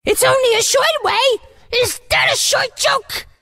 It's only a short way. Is that a short joke?